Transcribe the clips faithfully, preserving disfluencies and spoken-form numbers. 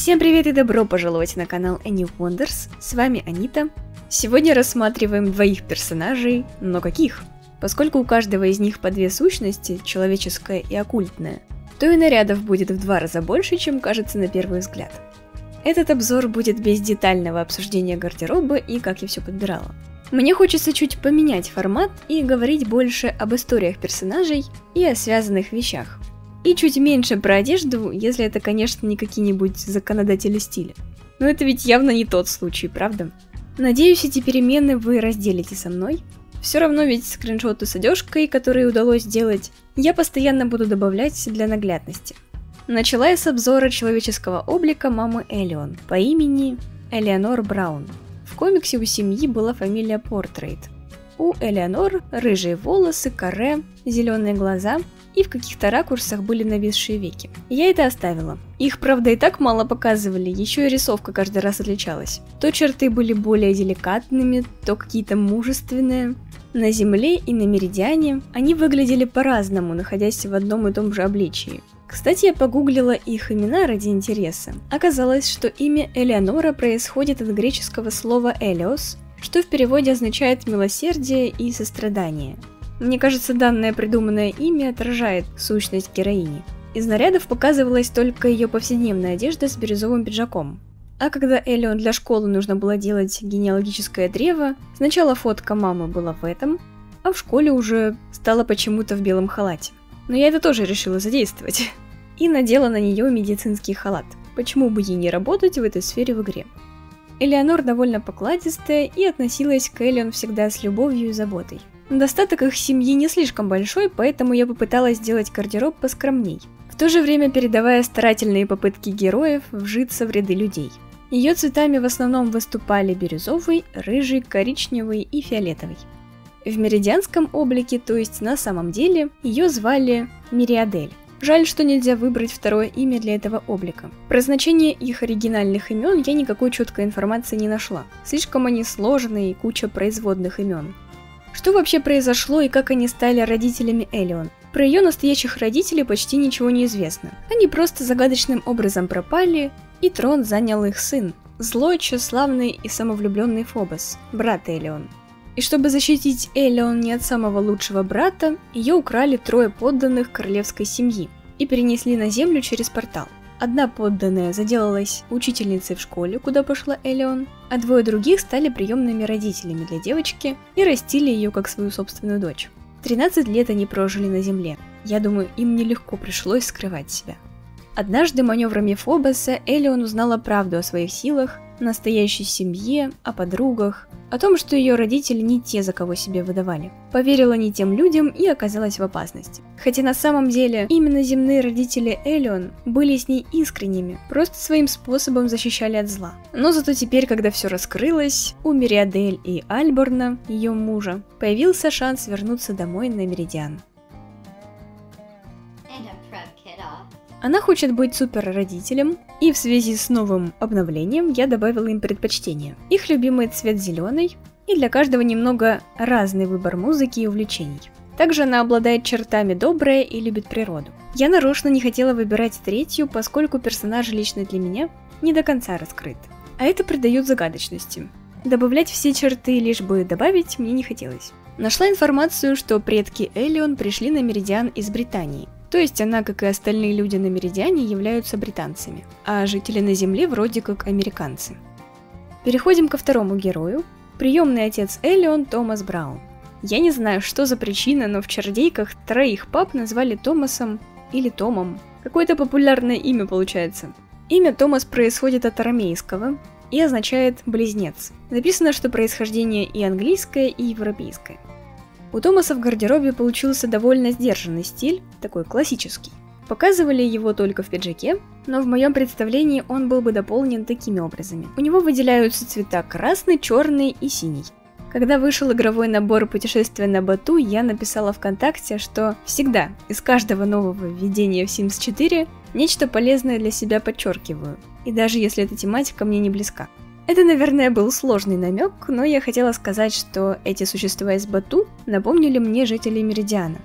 Всем привет и добро пожаловать на канал Any Wonders, с вами Анита. Сегодня рассматриваем двоих персонажей, но каких? Поскольку у каждого из них по две сущности, человеческая и оккультная, то и нарядов будет в два раза больше, чем кажется на первый взгляд. Этот обзор будет без детального обсуждения гардероба и как я все подбирала. Мне хочется чуть поменять формат и говорить больше об историях персонажей и о связанных вещах. И чуть меньше про одежду, если это, конечно, не какие-нибудь законодатели стиля. Но это ведь явно не тот случай, правда? Надеюсь, эти перемены вы разделите со мной. Все равно ведь скриншоты с одежкой, которые удалось сделать, я постоянно буду добавлять для наглядности. Начала я с обзора человеческого облика мамы Элеон по имени Элеонор Браун. В комиксе у семьи была фамилия Портрейт. У Элеонор рыжие волосы, каре, зеленые глаза и в каких-то ракурсах были нависшие веки. Я это оставила. Их, правда, и так мало показывали, еще и рисовка каждый раз отличалась. То черты были более деликатными, то какие-то мужественные. На Земле и на Меридиане они выглядели по-разному, находясь в одном и том же обличии. Кстати, я погуглила их имена ради интереса. Оказалось, что имя Элеонора происходит от греческого слова «элеос», что в переводе означает «милосердие» и «сострадание». Мне кажется, данное придуманное имя отражает сущность героини. Из нарядов показывалась только ее повседневная одежда с бирюзовым пиджаком. А когда Элеон для школы нужно было делать генеалогическое древо, сначала фотка мамы была в этом, а в школе уже стала почему-то в белом халате. Но я это тоже решила задействовать. И надела на нее медицинский халат. Почему бы ей не работать в этой сфере в игре? Элеонор довольно покладистая и относилась к Элеон всегда с любовью и заботой. Достаток их семьи не слишком большой, поэтому я попыталась сделать гардероб поскромней, в то же время передавая старательные попытки героев вжиться в ряды людей. Ее цветами в основном выступали бирюзовый, рыжий, коричневый и фиолетовый. В меридианском облике, то есть на самом деле, ее звали Мириадель. Жаль, что нельзя выбрать второе имя для этого облика. Про значение их оригинальных имен я никакой четкой информации не нашла. Слишком они сложные и куча производных имен. Что вообще произошло и как они стали родителями Элеон? Про ее настоящих родителей почти ничего не известно. Они просто загадочным образом пропали, и трон занял их сын, злой, тщеславный и самовлюбленный Фобос, брат Элеон. И чтобы защитить Элеон не от самого лучшего брата, ее украли трое подданных королевской семьи и перенесли на землю через портал. Одна подданная заделалась учительницей в школе, куда пошла Элеон, а двое других стали приемными родителями для девочки и растили ее как свою собственную дочь. тринадцать лет они прожили на земле. Я думаю, им нелегко пришлось скрывать себя. Однажды маневрами Фобоса Элеон узнала правду о своих силах, настоящей семье, о подругах, о том, что ее родители не те, за кого себя выдавали. Поверила не тем людям и оказалась в опасности. Хотя на самом деле именно земные родители Элеон были с ней искренними, просто своим способом защищали от зла. Но зато теперь, когда все раскрылось, у Мириадель и Альборна, ее мужа, появился шанс вернуться домой на Меридиан. Она хочет быть суперродителем, и в связи с новым обновлением я добавила им предпочтения. Их любимый цвет зеленый, и для каждого немного разный выбор музыки и увлечений. Также она обладает чертами добрая и любит природу. Я нарочно не хотела выбирать третью, поскольку персонаж лично для меня не до конца раскрыт. А это придает загадочности. Добавлять все черты, лишь бы добавить, мне не хотелось. Нашла информацию, что предки Элеон пришли на Меридиан из Британии. То есть она, как и остальные люди на Меридиане, являются британцами, а жители на Земле вроде как американцы. Переходим ко второму герою. Приемный отец Элеон Томас Браун. Я не знаю, что за причина, но в чародейках троих пап назвали Томасом или Томом. Какое-то популярное имя получается. Имя Томас происходит от арамейского и означает «близнец». Написано, что происхождение и английское, и европейское. У Томаса в гардеробе получился довольно сдержанный стиль, такой классический. Показывали его только в пиджаке, но в моем представлении он был бы дополнен такими образами. У него выделяются цвета красный, черный и синий. Когда вышел игровой набор «Путешествие на Бату», я написала ВКонтакте, что всегда из каждого нового введения в Симс четыре нечто полезное для себя подчеркиваю, и даже если эта тематика мне не близка. Это, наверное, был сложный намек, но я хотела сказать, что эти существа из Бату напомнили мне жителей Меридиана.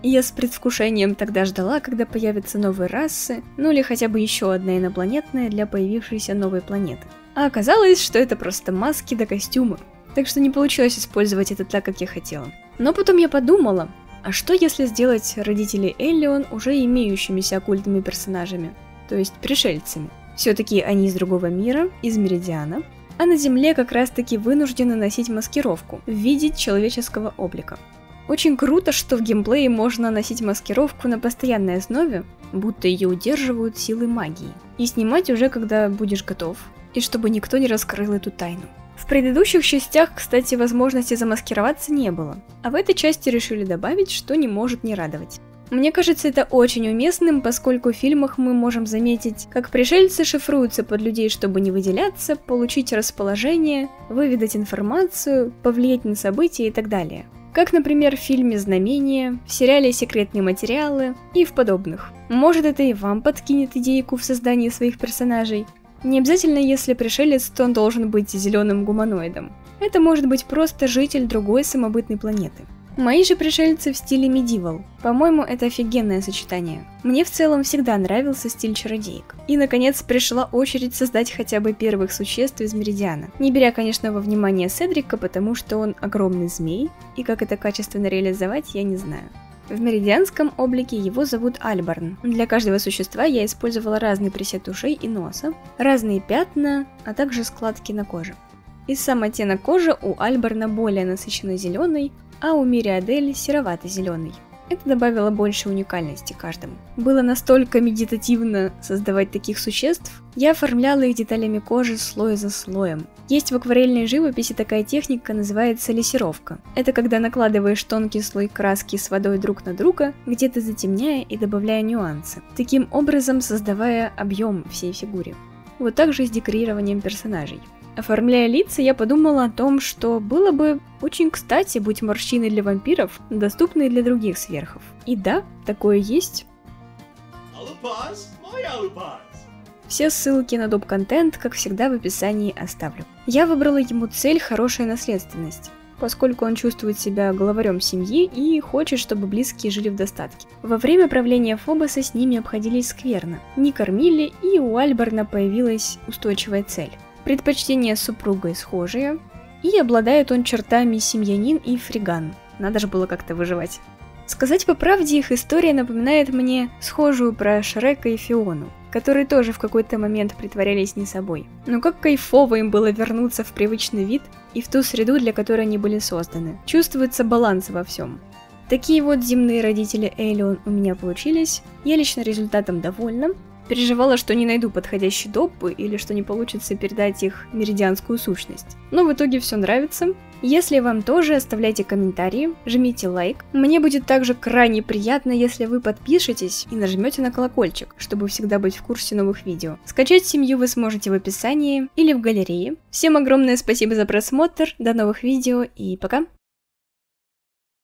И я с предвкушением тогда ждала, когда появятся новые расы, ну или хотя бы еще одна инопланетная для появившейся новой планеты. А оказалось, что это просто маски да костюмы. Так что не получилось использовать это так, как я хотела. Но потом я подумала, а что если сделать родителей Эллион уже имеющимися оккультными персонажами, то есть пришельцами? Все-таки они из другого мира, из Меридиана, а на Земле как раз-таки вынуждены носить маскировку в виде человеческого облика. Очень круто, что в геймплее можно носить маскировку на постоянной основе, будто ее удерживают силы магии, и снимать уже когда будешь готов, и чтобы никто не раскрыл эту тайну. В предыдущих частях, кстати, возможности замаскироваться не было, а в этой части решили добавить, что не может не радовать. Мне кажется это очень уместным, поскольку в фильмах мы можем заметить, как пришельцы шифруются под людей, чтобы не выделяться, получить расположение, выведать информацию, повлиять на события и так далее. Как, например, в фильме «Знамение», в сериале «Секретные материалы» и в подобных. Может, это и вам подкинет идейку в создании своих персонажей. Не обязательно, если пришелец, то он должен быть зеленым гуманоидом. Это может быть просто житель другой самобытной планеты. Мои же пришельцы в стиле медивал. По-моему, это офигенное сочетание. Мне в целом всегда нравился стиль чародеек. И, наконец, пришла очередь создать хотя бы первых существ из Меридиана. Не беря, конечно, во внимание Седрика, потому что он огромный змей, и как это качественно реализовать, я не знаю. В меридианском облике его зовут Альборн. Для каждого существа я использовала разный пресет ушей и носа, разные пятна, а также складки на коже. И сам оттенок кожи у Альборна более насыщенно зеленый, а у Мириадель серовато-зеленый. Это добавило больше уникальности каждому. Было настолько медитативно создавать таких существ, я оформляла их деталями кожи слой за слоем. Есть в акварельной живописи такая техника, называется лессировка. Это когда накладываешь тонкий слой краски с водой друг на друга, где-то затемняя и добавляя нюансы, таким образом создавая объем всей фигуре. Вот так же и с декорированием персонажей. Оформляя лица, я подумала о том, что было бы очень кстати, будь морщины для вампиров доступны для других сверхов. И да, такое есть. Все ссылки на доп-контент, как всегда, в описании оставлю. Я выбрала ему цель «Хорошая наследственность», поскольку он чувствует себя главарем семьи и хочет, чтобы близкие жили в достатке. Во время правления Фобоса с ними обходились скверно, не кормили, и у Альборна появилась устойчивая цель. Предпочтения с супругой схожие, и обладает он чертами семьянин и фриган. Надо же было как-то выживать. Сказать по правде, их история напоминает мне схожую про Шрека и Фиону, которые тоже в какой-то момент притворялись не собой. Но как кайфово им было вернуться в привычный вид и в ту среду, для которой они были созданы. Чувствуется баланс во всем. Такие вот земные родители Эллион у меня получились, я лично результатом довольна. Переживала, что не найду подходящие допы или что не получится передать их меридианскую сущность. Но в итоге все нравится. Если вам тоже, оставляйте комментарии, жмите лайк. Мне будет также крайне приятно, если вы подпишетесь и нажмете на колокольчик, чтобы всегда быть в курсе новых видео. Скачать семью вы сможете в описании или в галерее. Всем огромное спасибо за просмотр, до новых видео и пока!